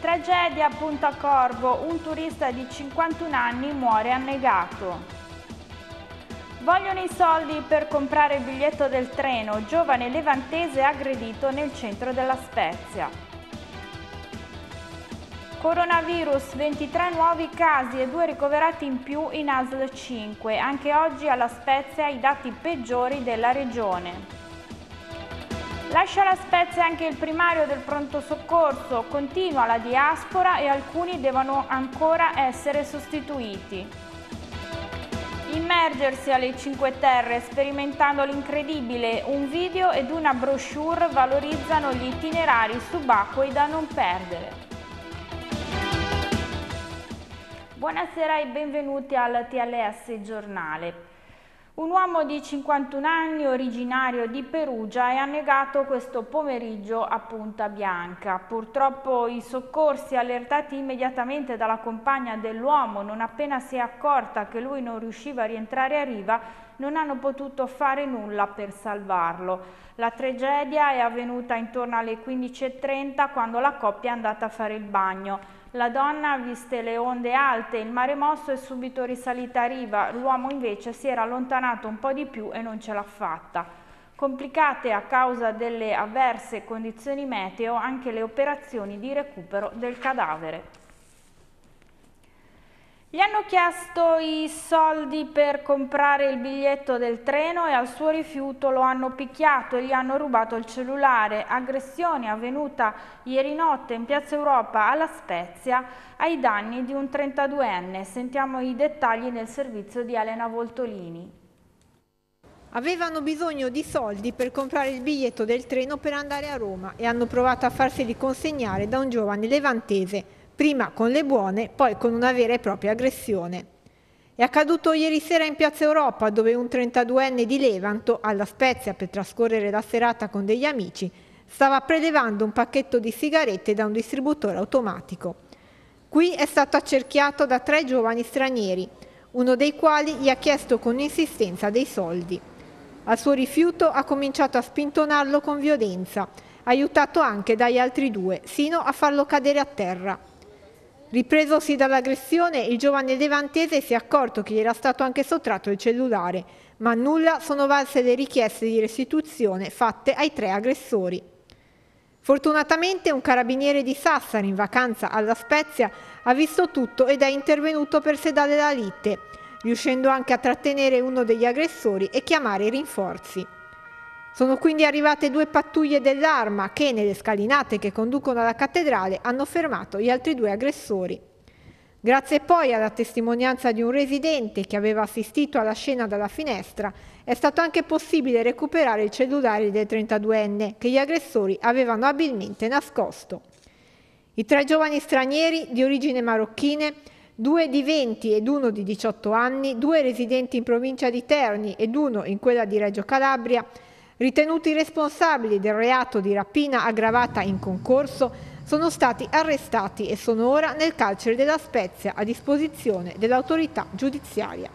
Tragedia a Punta Corvo, un turista di 51 anni muore annegato. Vogliono i soldi per comprare il biglietto del treno, giovane levantese aggredito nel centro della Spezia. Coronavirus, 23 nuovi casi e 2 ricoverati in più in ASL 5. Anche oggi alla Spezia i dati peggiori della regione. Lascia la Spezia anche il primario del pronto soccorso, continua la diaspora e alcuni devono ancora essere sostituiti. Immergersi alle Cinque Terre sperimentando l'incredibile, un video ed una brochure valorizzano gli itinerari subacquei da non perdere. Buonasera e benvenuti al TLS Giornale. Un uomo di 51 anni, originario di Perugia, è annegato questo pomeriggio a Punta Bianca. Purtroppo i soccorsi, allertati immediatamente dalla compagna dell'uomo, non appena si è accorta che lui non riusciva a rientrare a riva, non hanno potuto fare nulla per salvarlo. La tragedia è avvenuta intorno alle 15:30 quando la coppia è andata a fare il bagno. La donna, viste le onde alte, il mare mosso, è subito risalita a riva, l'uomo invece si era allontanato un po' di più e non ce l'ha fatta. Complicate a causa delle avverse condizioni meteo anche le operazioni di recupero del cadavere. Gli hanno chiesto i soldi per comprare il biglietto del treno e al suo rifiuto lo hanno picchiato e gli hanno rubato il cellulare. Aggressione avvenuta ieri notte in Piazza Europa alla Spezia ai danni di un 32enne. Sentiamo i dettagli nel servizio di Elena Voltolini. Avevano bisogno di soldi per comprare il biglietto del treno per andare a Roma e hanno provato a farseli consegnare da un giovane levantese, prima con le buone, poi con una vera e propria aggressione. È accaduto ieri sera in Piazza Europa, dove un 32enne di Levanto, alla Spezia per trascorrere la serata con degli amici, stava prelevando un pacchetto di sigarette da un distributore automatico. Qui è stato accerchiato da 3 giovani stranieri, uno dei quali gli ha chiesto con insistenza dei soldi. Al suo rifiuto ha cominciato a spintonarlo con violenza, aiutato anche dagli altri 2, sino a farlo cadere a terra. Ripresosi dall'aggressione, il giovane levantese si è accorto che gli era stato anche sottratto il cellulare, ma a nulla sono valse le richieste di restituzione fatte ai 3 aggressori. Fortunatamente un carabiniere di Sassari, in vacanza alla Spezia, ha visto tutto ed è intervenuto per sedare la lite, riuscendo anche a trattenere uno degli aggressori e chiamare i rinforzi. Sono quindi arrivate 2 pattuglie dell'Arma che, nelle scalinate che conducono alla cattedrale, hanno fermato gli altri 2 aggressori. Grazie poi alla testimonianza di un residente che aveva assistito alla scena dalla finestra, è stato anche possibile recuperare il cellulare del 32enne che gli aggressori avevano abilmente nascosto. I 3 giovani stranieri di origine marocchine, 2 di 20 ed 1 di 18 anni, 2 residenti in provincia di Terni ed 1 in quella di Reggio Calabria, ritenuti responsabili del reato di rapina aggravata in concorso, sono stati arrestati e sono ora nel carcere della Spezia a disposizione dell'autorità giudiziaria.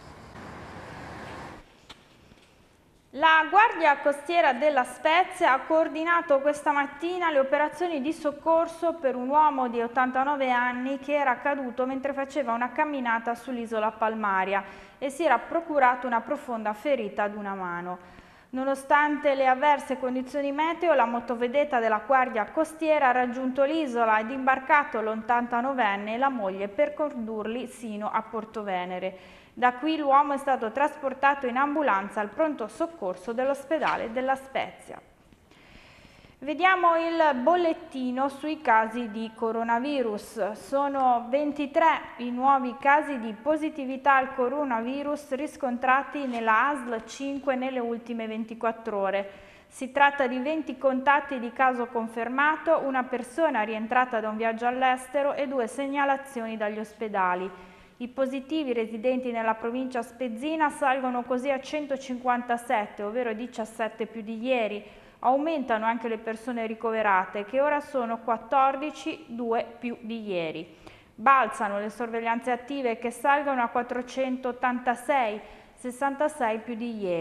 La Guardia Costiera della Spezia ha coordinato questa mattina le operazioni di soccorso per un uomo di 89 anni che era caduto mentre faceva una camminata sull'isola Palmaria e si era procurato una profonda ferita ad una mano. Nonostante le avverse condizioni meteo, la motovedetta della Guardia Costiera ha raggiunto l'isola ed imbarcato l'89enne e la moglie per condurli sino a Portovenere. Da qui l'uomo è stato trasportato in ambulanza al pronto soccorso dell'ospedale della Spezia. Vediamo il bollettino sui casi di coronavirus. Sono 23 i nuovi casi di positività al coronavirus riscontrati nella ASL 5 nelle ultime 24 ore. Si tratta di 20 contatti di caso confermato, una persona rientrata da un viaggio all'estero e 2 segnalazioni dagli ospedali. I positivi residenti nella provincia spezzina salgono così a 157, ovvero 17 più di ieri. Aumentano anche le persone ricoverate, che ora sono 14, 2 più di ieri. Balzano le sorveglianze attive che salgono a 486, 66 più di ieri.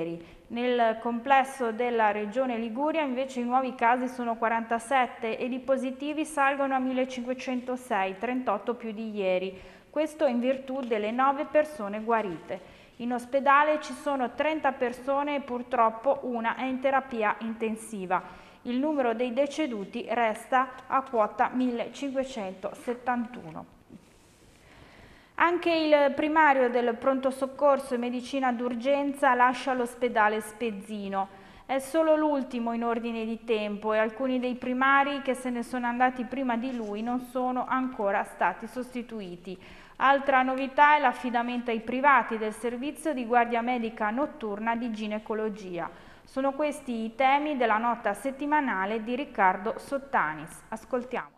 Nel complesso della Regione Liguria invece i nuovi casi sono 47 ed i positivi salgono a 1506, 38 più di ieri. Questo in virtù delle 9 persone guarite. In ospedale ci sono 30 persone e purtroppo una è in terapia intensiva. Il numero dei deceduti resta a quota 1571. Anche il primario del pronto soccorso e medicina d'urgenza lascia l'ospedale Spezzino. È solo l'ultimo in ordine di tempo e alcuni dei primari che se ne sono andati prima di lui non sono ancora stati sostituiti. Altra novità è l'affidamento ai privati del servizio di guardia medica notturna di ginecologia. Sono questi i temi della nota settimanale di Riccardo Sottanis. Ascoltiamola.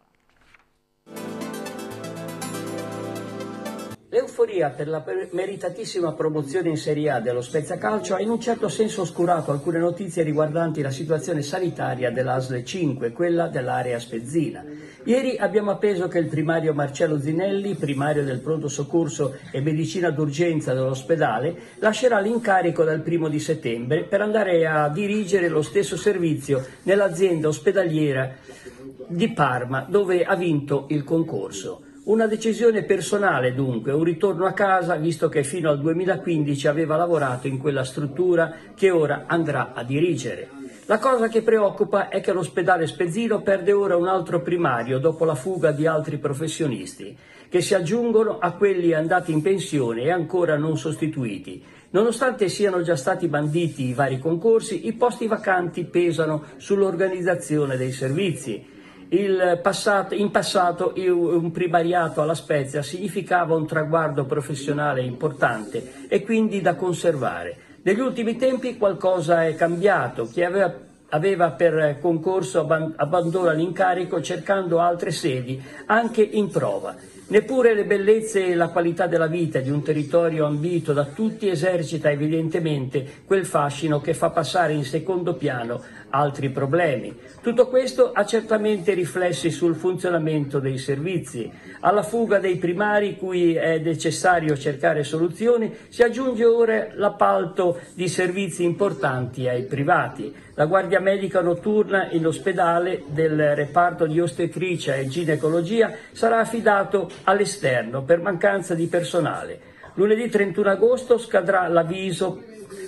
L'euforia per la meritatissima promozione in Serie A dello Spezia Calcio ha in un certo senso oscurato alcune notizie riguardanti la situazione sanitaria dell'ASL 5, quella dell'area spezzina. Ieri abbiamo appreso che il primario Marcello Zinelli, primario del pronto soccorso e medicina d'urgenza dell'ospedale, lascerà l'incarico dal 1° settembre per andare a dirigere lo stesso servizio nell'azienda ospedaliera di Parma, dove ha vinto il concorso. Una decisione personale dunque, un ritorno a casa, visto che fino al 2015 aveva lavorato in quella struttura che ora andrà a dirigere. La cosa che preoccupa è che l'ospedale Spezzino perde ora un altro primario dopo la fuga di altri professionisti, che si aggiungono a quelli andati in pensione e ancora non sostituiti. Nonostante siano già stati banditi i vari concorsi, i posti vacanti pesano sull'organizzazione dei servizi. In passato un primariato alla Spezia significava un traguardo professionale importante e quindi da conservare. Negli ultimi tempi qualcosa è cambiato. Chi aveva per concorso abbandona l'incarico cercando altre sedi, anche in prova. Neppure le bellezze e la qualità della vita di un territorio ambito da tutti esercita evidentemente quel fascino che fa passare in secondo piano altri problemi. Tutto questo ha certamente riflessi sul funzionamento dei servizi. Alla fuga dei primari, cui è necessario cercare soluzioni, si aggiunge ora l'appalto di servizi importanti ai privati. La guardia medica notturna in ospedale del reparto di ostetricia e ginecologia sarà affidato all'esterno per mancanza di personale. Lunedì 31 agosto scadrà l'avviso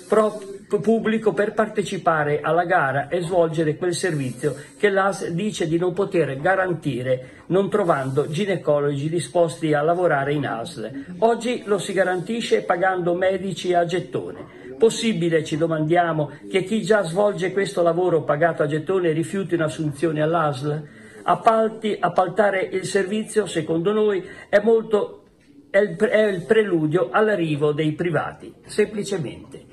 pubblico per partecipare alla gara e svolgere quel servizio che l'AS dice di non poter garantire non trovando ginecologi disposti a lavorare in ASL. Oggi lo si garantisce pagando medici a gettone. Possibile, ci domandiamo, che chi già svolge questo lavoro pagato a gettone rifiuti un'assunzione all'ASL? Appaltare il servizio, secondo noi, è il preludio all'arrivo dei privati, semplicemente.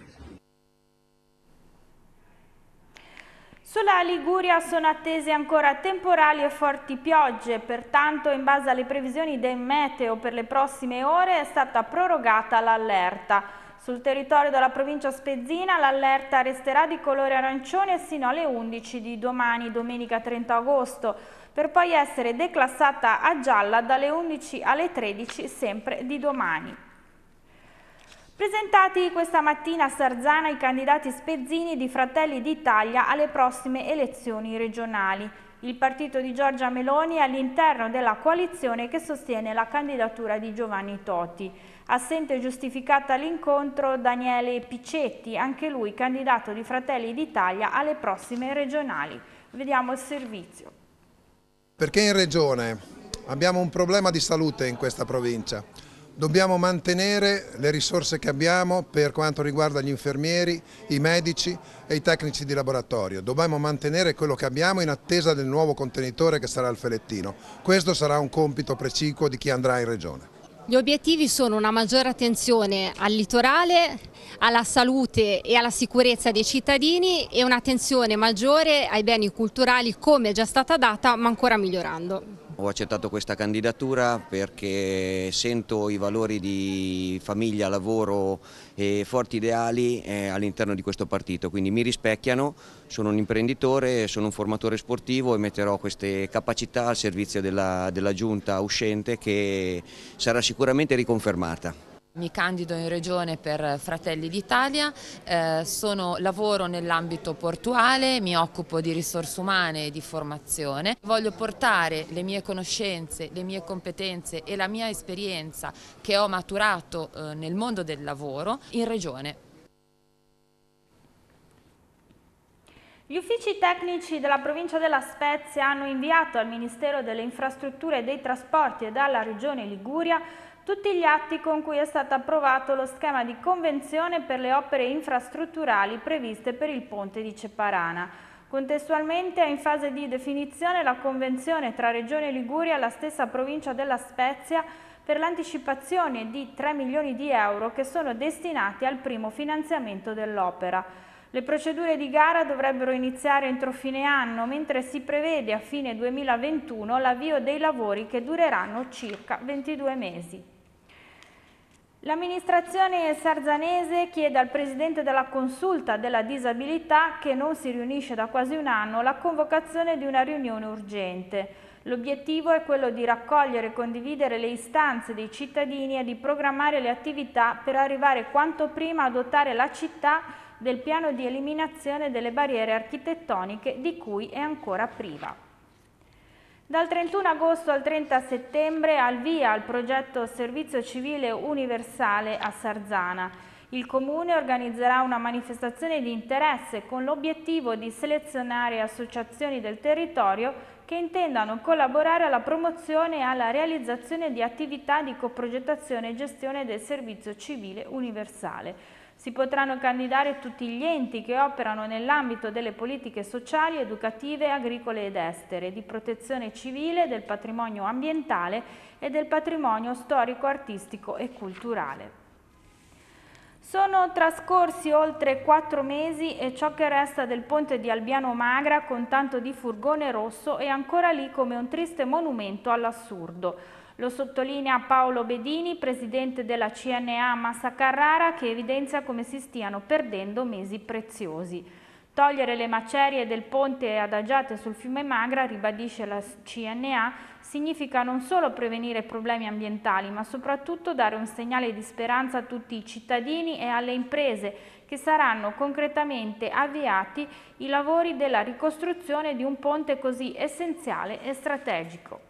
Sulla Liguria sono attese ancora temporali e forti piogge, pertanto in base alle previsioni del meteo per le prossime ore è stata prorogata l'allerta. Sul territorio della provincia spezzina l'allerta resterà di colore arancione sino alle 11 di domani, domenica 30 agosto, per poi essere declassata a gialla dalle 11 alle 13 sempre di domani. Presentati questa mattina a Sarzana i candidati spezzini di Fratelli d'Italia alle prossime elezioni regionali. Il partito di Giorgia Meloni è all'interno della coalizione che sostiene la candidatura di Giovanni Toti. Assente giustificata l'incontro Daniele Piccetti, anche lui candidato di Fratelli d'Italia alle prossime regionali. Vediamo il servizio. Perché in regione abbiamo un problema di salute in questa provincia. Dobbiamo mantenere le risorse che abbiamo per quanto riguarda gli infermieri, i medici e i tecnici di laboratorio. Dobbiamo mantenere quello che abbiamo in attesa del nuovo contenitore che sarà il Felettino. Questo sarà un compito precipuo di chi andrà in regione. Gli obiettivi sono una maggiore attenzione al litorale, alla salute e alla sicurezza dei cittadini e un'attenzione maggiore ai beni culturali come è già stata data ma ancora migliorando. Ho accettato questa candidatura perché sento i valori di famiglia, lavoro e forti ideali all'interno di questo partito, quindi mi rispecchiano, sono un imprenditore, sono un formatore sportivo e metterò queste capacità al servizio della giunta uscente che sarà sicuramente riconfermata. Mi candido in regione per Fratelli d'Italia, lavoro nell'ambito portuale, mi occupo di risorse umane e di formazione. Voglio portare le mie conoscenze, le mie competenze e la mia esperienza che ho maturato nel mondo del lavoro in regione. Gli uffici tecnici della provincia della Spezia hanno inviato al Ministero delle Infrastrutture e dei Trasporti e alla Regione Liguria tutti gli atti con cui è stato approvato lo schema di convenzione per le opere infrastrutturali previste per il ponte di Ceparana. Contestualmente è in fase di definizione la convenzione tra Regione Liguria e la stessa provincia della Spezia per l'anticipazione di 3 milioni di euro che sono destinati al primo finanziamento dell'opera. Le procedure di gara dovrebbero iniziare entro fine anno, mentre si prevede a fine 2021 l'avvio dei lavori che dureranno circa 22 mesi. L'amministrazione sarzanese chiede al Presidente della Consulta della Disabilità, che non si riunisce da quasi un anno, la convocazione di una riunione urgente. L'obiettivo è quello di raccogliere e condividere le istanze dei cittadini e di programmare le attività per arrivare quanto prima a dotare la città del piano di eliminazione delle barriere architettoniche di cui è ancora priva. Dal 31 agosto al 30 settembre al via il progetto Servizio Civile Universale a Sarzana. Il Comune organizzerà una manifestazione di interesse con l'obiettivo di selezionare associazioni del territorio che intendano collaborare alla promozione e alla realizzazione di attività di coprogettazione e gestione del Servizio Civile Universale. Si potranno candidare tutti gli enti che operano nell'ambito delle politiche sociali, educative, agricole ed estere, di protezione civile, del patrimonio ambientale e del patrimonio storico, artistico e culturale. Sono trascorsi oltre 4 mesi e ciò che resta del ponte di Albiano Magra con tanto di furgone rosso è ancora lì come un triste monumento all'assurdo. Lo sottolinea Paolo Bedini, presidente della CNA Massa Carrara, che evidenzia come si stiano perdendo mesi preziosi. Togliere le macerie del ponte adagiate sul fiume Magra, ribadisce la CNA, significa non solo prevenire problemi ambientali, ma soprattutto dare un segnale di speranza a tutti i cittadini e alle imprese che saranno concretamente avviati i lavori della ricostruzione di un ponte così essenziale e strategico.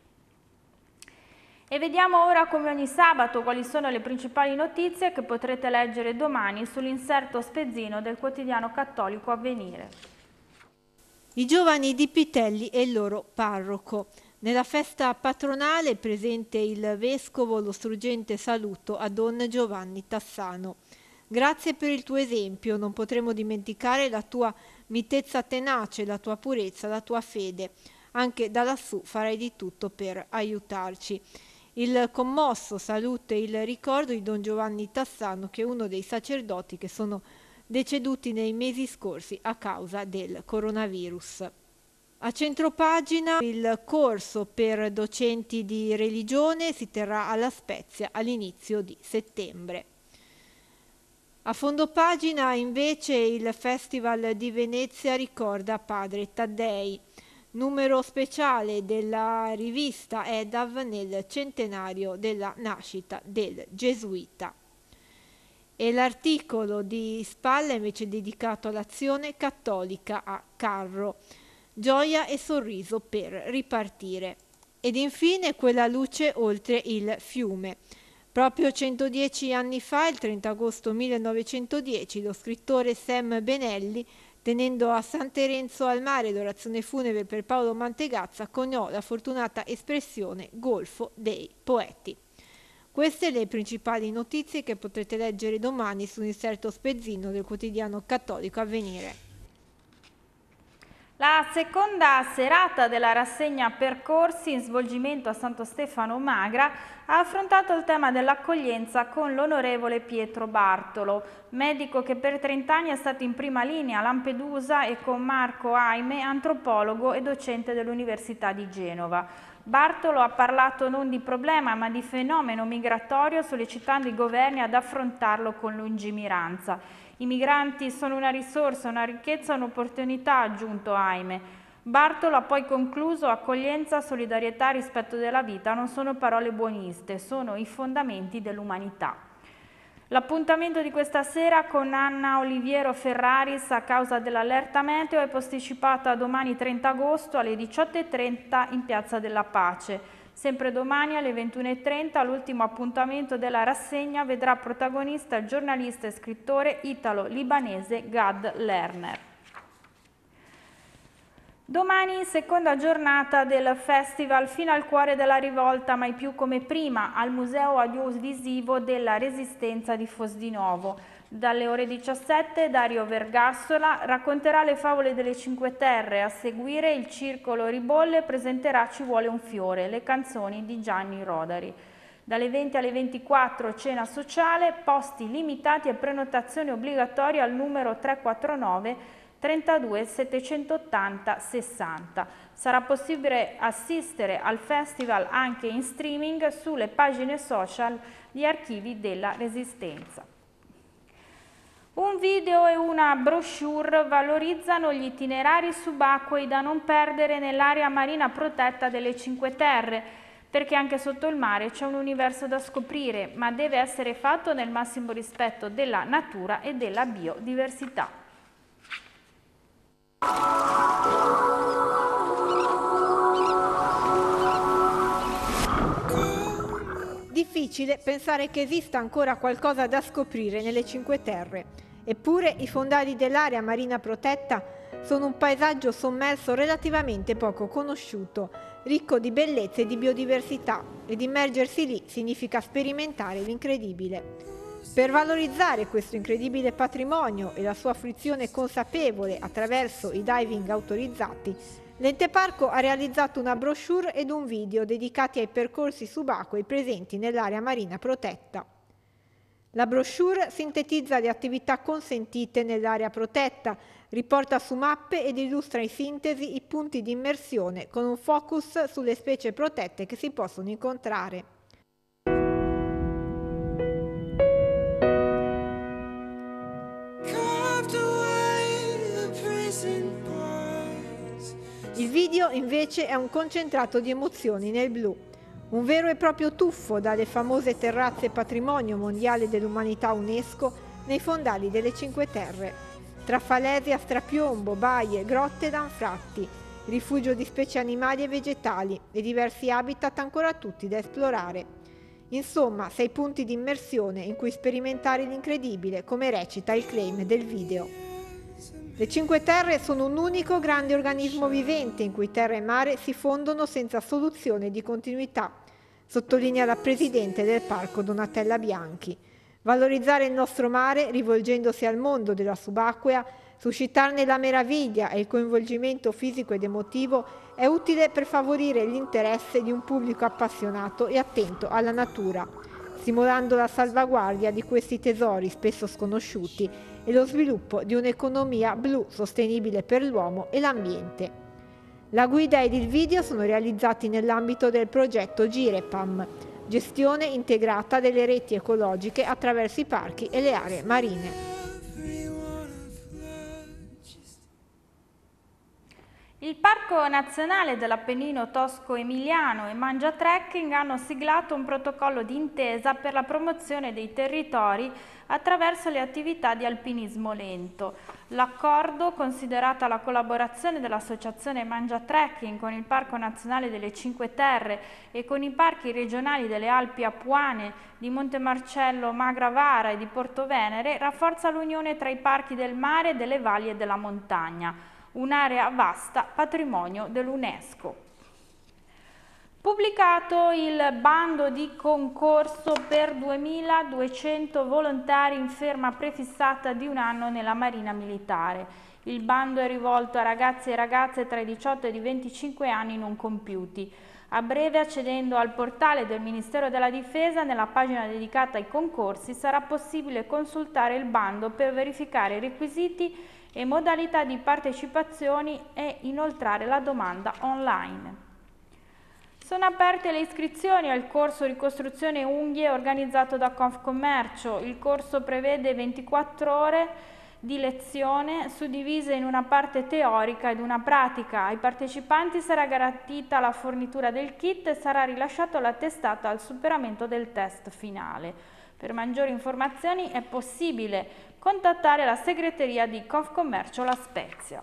E vediamo ora, come ogni sabato, quali sono le principali notizie che potrete leggere domani sull'inserto spezzino del quotidiano cattolico Avvenire. I giovani di Pitelli e il loro parroco. Nella festa patronale è presente il vescovo, lo struggente saluto a Don Giovanni Tassano. Grazie per il tuo esempio, non potremo dimenticare la tua mitezza tenace, la tua purezza, la tua fede. Anche da lassù farai di tutto per aiutarci. Il commosso saluto e il ricordo di Don Giovanni Tassano, che è uno dei sacerdoti che sono deceduti nei mesi scorsi a causa del coronavirus. A centropagina il corso per docenti di religione si terrà alla Spezia all'inizio di settembre. A fondopagina invece il Festival di Venezia ricorda Padre Taddei. Numero speciale della rivista EDAV nel centenario della nascita del gesuita. E l'articolo di Spalla invece dedicato all'azione cattolica a Carro. Gioia e sorriso per ripartire. Ed infine quella luce oltre il fiume. Proprio 110 anni fa, il 30 agosto 1910, lo scrittore Sam Benelli, tenendo a San Terenzo al Mare l'orazione funebre per Paolo Mantegazza, coniò la fortunata espressione Golfo dei Poeti. Queste le principali notizie che potrete leggere domani su un inserto spezzino del quotidiano cattolico Avvenire. La seconda serata della rassegna Percorsi in svolgimento a Santo Stefano Magra ha affrontato il tema dell'accoglienza con l'onorevole Pietro Bartolo, medico che per 30 anni è stato in prima linea a Lampedusa, e con Marco Aime, antropologo e docente dell'Università di Genova. Bartolo ha parlato non di problema ma di fenomeno migratorio, sollecitando i governi ad affrontarlo con lungimiranza. I migranti sono una risorsa, una ricchezza, un'opportunità, ha aggiunto Aime. Bartolo ha poi concluso: accoglienza, solidarietà, rispetto della vita non sono parole buoniste, sono i fondamenti dell'umanità. L'appuntamento di questa sera con Anna Oliviero Ferraris a causa dell'allerta meteo è posticipato a domani 30 agosto alle 18:30 in Piazza della Pace. Sempre domani alle 21:30 l'ultimo appuntamento della rassegna vedrà protagonista il giornalista e scrittore italo-libanese Gad Lerner. Domani seconda giornata del festival Fino al cuore della rivolta, mai più come prima, al Museo Audiovisivo della Resistenza di Fosdinovo. Dalle ore 17 Dario Vergassola racconterà le favole delle Cinque Terre, a seguire il Circolo Ribolle presenterà Ci vuole un fiore, le canzoni di Gianni Rodari. Dalle 20 alle 24 cena sociale, posti limitati e prenotazione obbligatoria al numero 349 32 780 60. Sarà possibile assistere al festival anche in streaming sulle pagine social di Archivi della Resistenza. Un video e una brochure valorizzano gli itinerari subacquei da non perdere nell'area marina protetta delle Cinque Terre, perché anche sotto il mare c'è un universo da scoprire, ma deve essere fatto nel massimo rispetto della natura e della biodiversità. Difficile pensare che esista ancora qualcosa da scoprire nelle Cinque Terre, eppure i fondali dell'area marina protetta sono un paesaggio sommerso relativamente poco conosciuto, ricco di bellezze e di biodiversità, ed immergersi lì significa sperimentare l'incredibile. Per valorizzare questo incredibile patrimonio e la sua fruizione consapevole attraverso i diving autorizzati, l'Ente Parco ha realizzato una brochure ed un video dedicati ai percorsi subacquei presenti nell'area marina protetta. La brochure sintetizza le attività consentite nell'area protetta, riporta su mappe ed illustra in sintesi i punti di immersione con un focus sulle specie protette che si possono incontrare. Il video invece è un concentrato di emozioni nel blu, un vero e proprio tuffo dalle famose terrazze patrimonio mondiale dell'umanità UNESCO nei fondali delle Cinque Terre, tra falesi a strapiombo, baie, grotte ed anfratti, rifugio di specie animali e vegetali e diversi habitat ancora tutti da esplorare. Insomma, 6 punti di immersione in cui sperimentare l'incredibile, come recita il claim del video. Le Cinque Terre sono un unico grande organismo vivente in cui terra e mare si fondono senza soluzione di continuità, sottolinea la presidente del parco Donatella Bianchi. Valorizzare il nostro mare, rivolgendosi al mondo della subacquea, suscitarne la meraviglia e il coinvolgimento fisico ed emotivo è utile per favorire l'interesse di un pubblico appassionato e attento alla natura, stimolando la salvaguardia di questi tesori spesso sconosciuti e lo sviluppo di un'economia blu sostenibile per l'uomo e l'ambiente. La guida ed il video sono realizzati nell'ambito del progetto GIREPAM, gestione integrata delle reti ecologiche attraverso i parchi e le aree marine. Il Parco Nazionale dell'Appennino Tosco-Emiliano e Mangia Trekking hanno siglato un protocollo d'intesa per la promozione dei territori attraverso le attività di alpinismo lento. L'accordo, considerata la collaborazione dell'Associazione Mangia Trekking con il Parco Nazionale delle Cinque Terre e con i parchi regionali delle Alpi Apuane, di Montemarcello, Magravara e di Portovenere, rafforza l'unione tra i parchi del mare, delle valli e della montagna. Un'area vasta, patrimonio dell'UNESCO. Pubblicato il bando di concorso per 2.200 volontari in ferma prefissata di 1 anno nella Marina Militare. Il bando è rivolto a ragazzi e ragazze tra i 18 e i 25 anni non compiuti. A breve, accedendo al portale del Ministero della Difesa, nella pagina dedicata ai concorsi, sarà possibile consultare il bando per verificare i requisiti e modalità di partecipazione e inoltrare la domanda online. Sono aperte le iscrizioni al corso Ricostruzione Unghie organizzato da Confcommercio. Il corso prevede 24 ore di lezione suddivise in una parte teorica ed una pratica. Ai partecipanti sarà garantita la fornitura del kit e sarà rilasciato l'attestato al superamento del test finale. Per maggiori informazioni è possibile contattare la segreteria di Confcommercio La Spezia.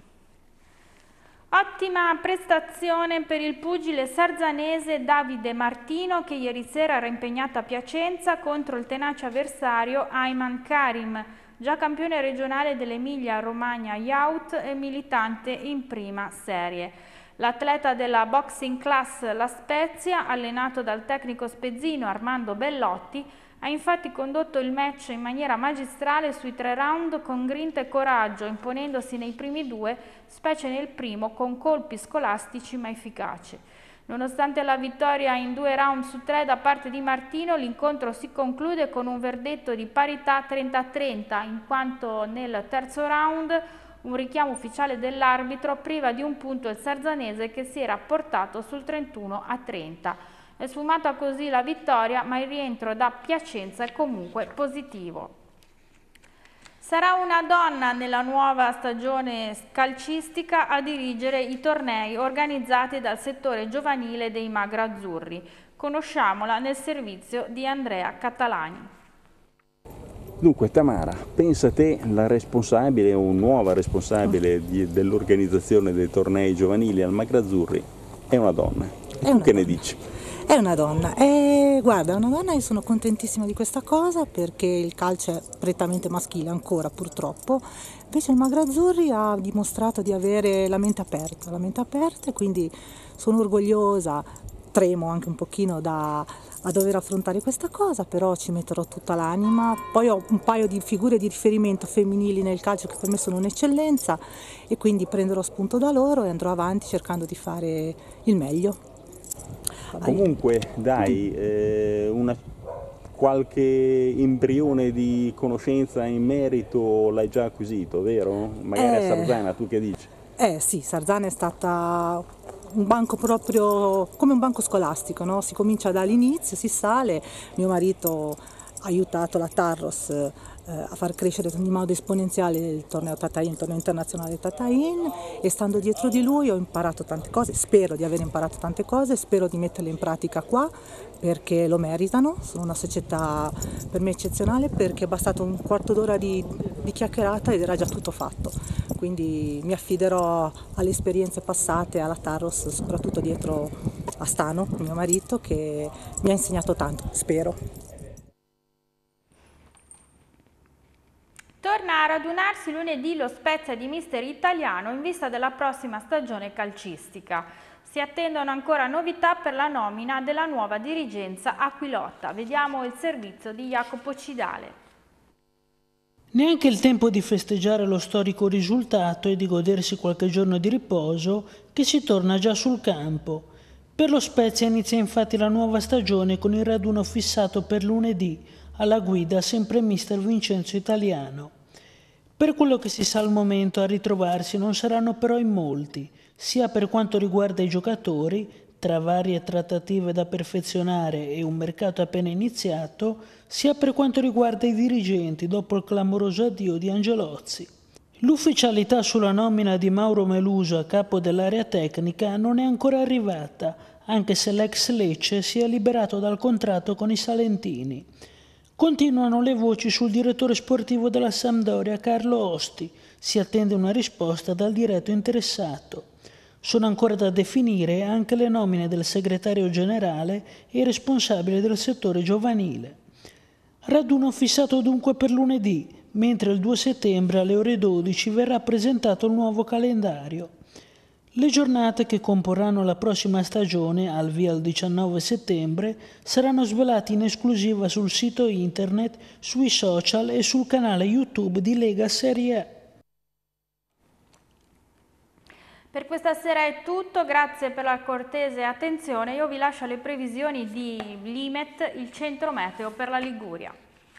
Ottima prestazione per il pugile sarzanese Davide Martino, che ieri sera era impegnato a Piacenza contro il tenace avversario Ayman Karim, già campione regionale dell'Emilia-Romagna Youth e militante in prima serie. L'atleta della Boxing Class La Spezia, allenato dal tecnico spezzino Armando Bellotti, ha infatti condotto il match in maniera magistrale sui 3 round con grinta e coraggio, imponendosi nei primi 2, specie nel primo, con colpi scolastici ma efficaci. Nonostante la vittoria in 2 round su 3 da parte di Martino, l'incontro si conclude con un verdetto di parità 30-30, in quanto nel terzo round un richiamo ufficiale dell'arbitro priva di un punto il sarzanese, che si era portato sul 31-30. È sfumata così la vittoria, ma il rientro da Piacenza è comunque positivo. Sarà una donna nella nuova stagione calcistica a dirigere i tornei organizzati dal settore giovanile dei Magrazzurri. Conosciamola nel servizio di Andrea Catalani. Dunque Tamara, pensa te, la responsabile o nuova responsabile dell'organizzazione dei tornei giovanili al Magrazzurri è una donna. Che ne dici? È una donna, guarda, è una donna e sono contentissima di questa cosa, perché il calcio è prettamente maschile ancora, purtroppo. Invece il Magrazzurri ha dimostrato di avere la mente aperta e quindi sono orgogliosa, tremo anche un pochino a dover affrontare questa cosa, però ci metterò tutta l'anima. Poi ho un paio di figure di riferimento femminili nel calcio che per me sono un'eccellenza, e quindi prenderò spunto da loro e andrò avanti cercando di fare il meglio. Comunque dai, qualche embrione di conoscenza in merito l'hai già acquisito, vero? Magari a Sarzana, tu che dici? Sì, Sarzana è stata un banco proprio come un banco scolastico, no? Si comincia dall'inizio, si sale. Mio marito ha aiutato la Tarros a far crescere in modo esponenziale il torneo Tatain, il torneo internazionale Tatain, e stando dietro di lui ho imparato tante cose, spero di aver imparato tante cose, spero di metterle in pratica qua, perché lo meritano. Sono una società per me eccezionale, perché è bastato un quarto d'ora di chiacchierata ed era già tutto fatto, quindi mi affiderò alle esperienze passate alla Tarros, soprattutto dietro a Stano, mio marito, che mi ha insegnato tanto, spero. Torna a radunarsi lunedì lo Spezia di mister italiano in vista della prossima stagione calcistica. Si attendono ancora novità per la nomina della nuova dirigenza aquilotta. Vediamo il servizio di Jacopo Cidale. Neanche il tempo di festeggiare lo storico risultato e di godersi qualche giorno di riposo, che si torna già sul campo. Per lo Spezia inizia infatti la nuova stagione con il raduno fissato per lunedì, alla guida sempre mister Vincenzo Italiano. Per quello che si sa al momento, a ritrovarsi non saranno però in molti, sia per quanto riguarda i giocatori, tra varie trattative da perfezionare e un mercato appena iniziato, sia per quanto riguarda i dirigenti dopo il clamoroso addio di Angelozzi. L'ufficialità sulla nomina di Mauro Meluso a capo dell'area tecnica non è ancora arrivata, anche se l'ex Lecce si è liberato dal contratto con i salentini. Continuano le voci sul direttore sportivo della Sampdoria, Carlo Osti. Si attende una risposta dal diretto interessato. Sono ancora da definire anche le nomine del segretario generale e i responsabili del settore giovanile. Raduno fissato dunque per lunedì, mentre il 2 settembre alle ore 12 verrà presentato il nuovo calendario. Le giornate che comporranno la prossima stagione, al via il 19 settembre, saranno svelate in esclusiva sul sito internet, sui social e sul canale YouTube di Lega Serie A. Per questa sera è tutto, grazie per la cortese attenzione. Io vi lascio le previsioni di Limet, il centro meteo per la Liguria.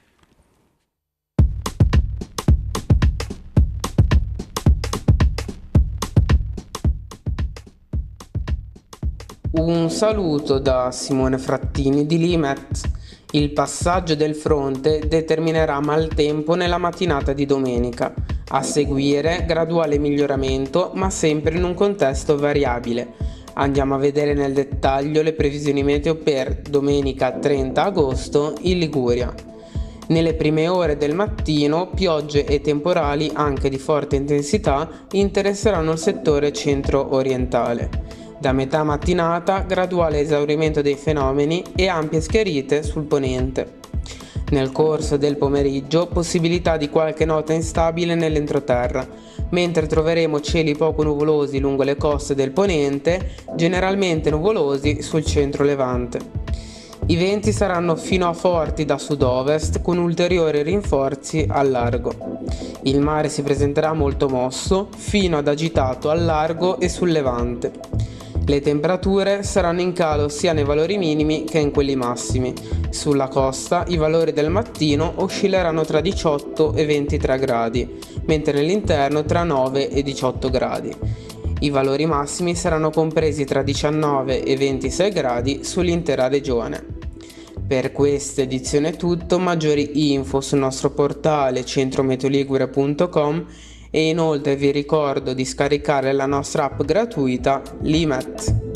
Un saluto da Simone Frattini di Limet. Il passaggio del fronte determinerà maltempo nella mattinata di domenica. A seguire graduale miglioramento, ma sempre in un contesto variabile. Andiamo a vedere nel dettaglio le previsioni meteo per domenica 30 agosto in Liguria. Nelle prime ore del mattino piogge e temporali anche di forte intensità interesseranno il settore centro-orientale. Da metà mattinata graduale esaurimento dei fenomeni e ampie schiarite sul ponente. Nel corso del pomeriggio possibilità di qualche nota instabile nell'entroterra, mentre troveremo cieli poco nuvolosi lungo le coste del ponente, generalmente nuvolosi sul centro-levante. I venti saranno fino a forti da sud-ovest con ulteriori rinforzi al largo. Il mare si presenterà molto mosso, fino ad agitato al largo e sul levante. Le temperature saranno in calo sia nei valori minimi che in quelli massimi. Sulla costa i valori del mattino oscilleranno tra 18 e 23 gradi, mentre nell'interno tra 9 e 18 gradi. I valori massimi saranno compresi tra 19 e 26 gradi sull'intera regione. Per questa edizione è tutto, maggiori info sul nostro portale centrometeoligure.com e inoltre vi ricordo di scaricare la nostra app gratuita Limet.